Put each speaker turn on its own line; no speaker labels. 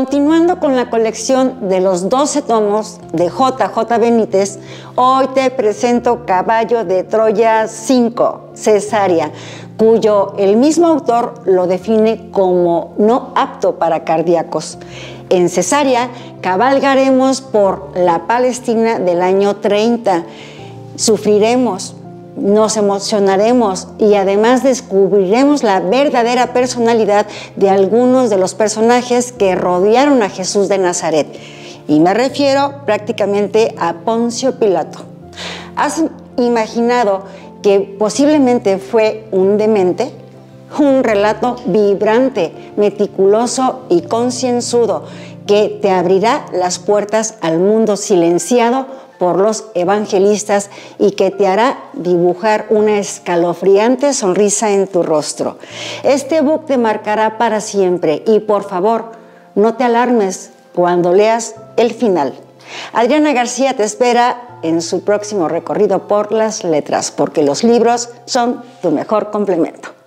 Continuando con la colección de los 12 tomos de J.J. Benítez, hoy te presento Caballo de Troya 5, Cesárea, cuyo el mismo autor lo define como no apto para cardíacos. En Cesárea cabalgaremos por la Palestina del año 30, sufriremos, nos emocionaremos y además descubriremos la verdadera personalidad de algunos de los personajes que rodearon a Jesús de Nazaret. Y me refiero prácticamente a Poncio Pilato. ¿Has imaginado que posiblemente fue un demente? Un relato vibrante, meticuloso y concienzudo que te abrirá las puertas al mundo silenciado por los evangelistas y que te hará dibujar una escalofriante sonrisa en tu rostro. Este book te marcará para siempre y por favor, no te alarmes cuando leas el final. Adriana García te espera en su próximo recorrido por las letras, porque los libros son tu mejor complemento.